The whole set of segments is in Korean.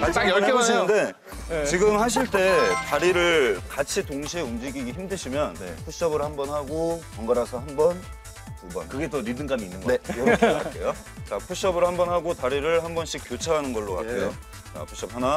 딱 10개만 해보시는데 지금 하실 때 다리를 같이 동시에 움직이기 힘드시면 푸시업을 한 번 하고 번갈아서 한 번, 두 번. 그게 더 리듬감이 있는 거 네, 같아요. 이렇게 할게요. 자, 푸시업을 한 번 하고 다리를 한 번씩 교차하는 걸로 할게요. 자, 푸시업 하나.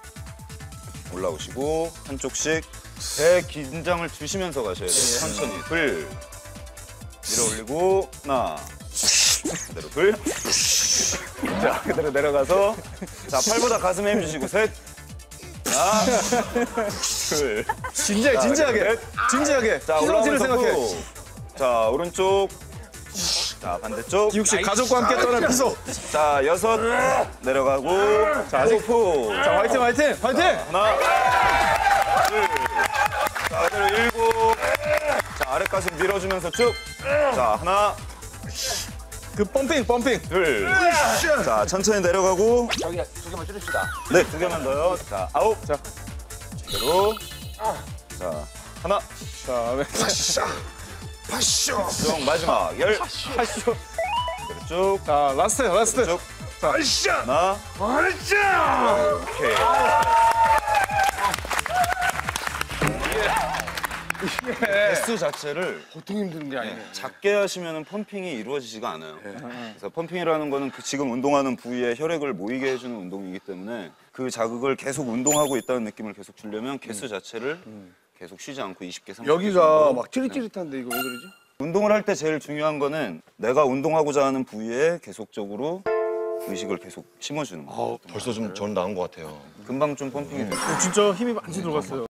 올라오시고 한쪽씩 배 긴장을 주시면서 가셔야 돼요. 천천히. 둘. 밀어 올리고 하나. 그대로 둘. 자, 그대로 내려가서 자, 팔보다 가슴에 힘 주시고 셋. 하나. 둘. 진지하게. 자, 희성지를 올라오면서 생각해. 후. 자, 오른쪽. 자, 반대쪽. 기욱 씨 가족과 함께 떠난 피소. 자, 6. 내려가고. 자, 아직 후. 자, 화이팅. 하나. 둘. 자, 그대로 7. 자, 아래 가슴 밀어주면서 쭉. 자, 하나. 그 펌핑. 둘. 자, 천천히 내려가고. 저기 2개만 줄입시다. 네, 2개만 더요. 자, 9. 자, 그대로. 자, 하나. 자, 쭉 마지막 10. 하시오. 쭉. 자, 라스트. 쭉. 하나. 오케이. 개수 자체를 보통 힘든 게 아니네. 작게 하시면 펌핑이 이루어지지가 않아요. 그래서 펌핑이라는 거는 그 지금 운동하는 부위에 혈액을 모이게 해주는 운동이기 때문에 그 자극을 계속 운동하고 있다는 느낌을 계속 주려면 개수 자체를 계속 쉬지 않고 20개, 30개. 여기가 막 찌릿찌릿한데 이거 왜 그러지? 운동을 할 때 제일 중요한 거는 내가 운동하고자 하는 부위에 계속적으로 의식을 계속 심어주는 거예요. 벌써 좀 전 나은 것 같아요. 금방 좀 펌핑이 돼요. 진짜 힘이 많이 들어갔어요.